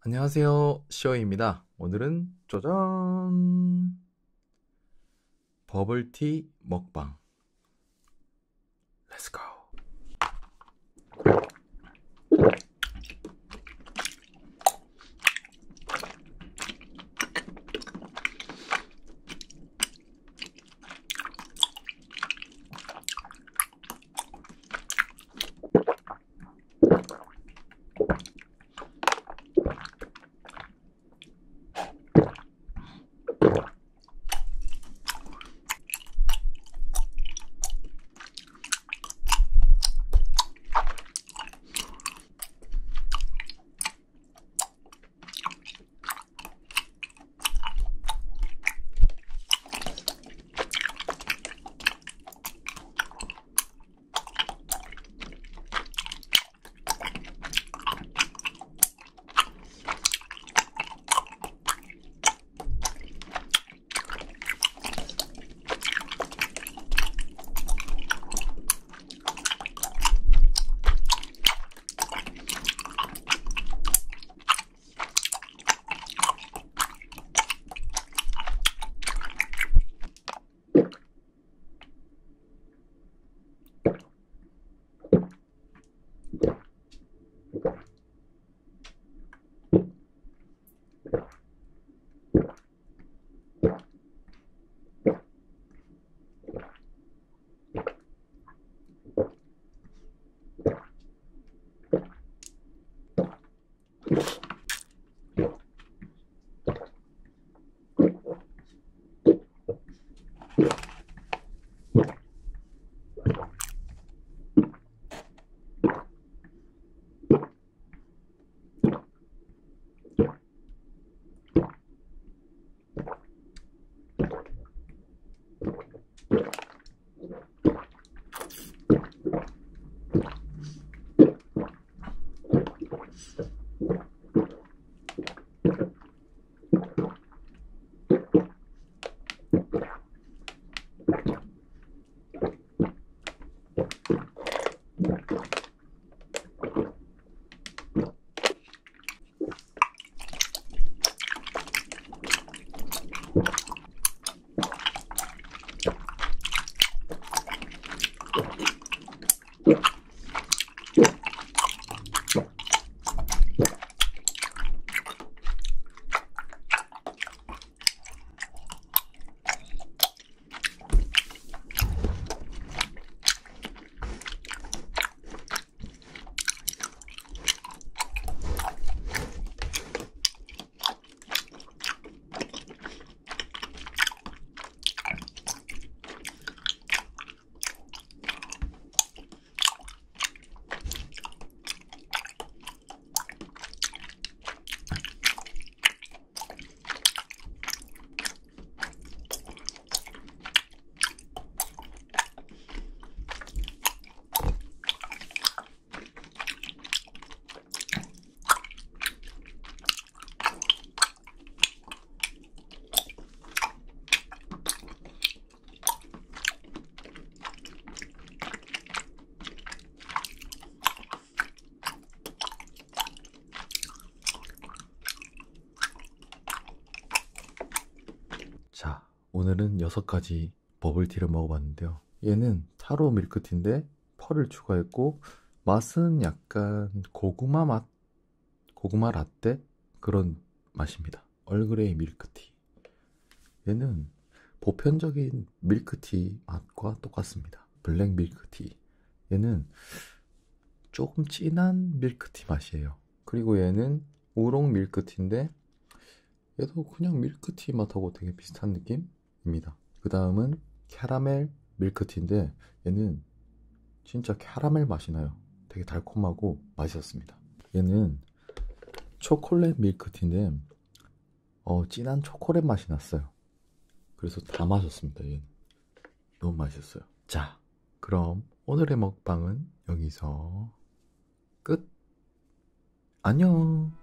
안녕하세요, 시어입니다. 오늘은 짜잔! 버블티 먹방. 렛츠고! 자, 오늘은 6가지 버블티를 먹어봤는데요. 얘는 타로 밀크티인데 펄을 추가했고 맛은 약간 고구마 맛, 고구마 라떼 그런 맛입니다. 얼그레이 밀크티. 얘는 보편적인 밀크티 맛과 똑같습니다. 블랙 밀크티. 얘는 조금 진한 밀크티 맛이에요. 그리고 얘는 우롱 밀크티인데 얘도 그냥 밀크티 맛하고 되게 비슷한 느낌입니다. 그 다음은 캐러멜 밀크티인데 얘는 진짜 캐러멜 맛이 나요. 되게 달콤하고 맛있었습니다. 얘는 초콜릿 밀크티인데 진한 초콜릿 맛이 났어요. 그래서 다 마셨습니다. 얘는 너무 맛있었어요. 자, 그럼 오늘의 먹방은 여기서 끝. 안녕.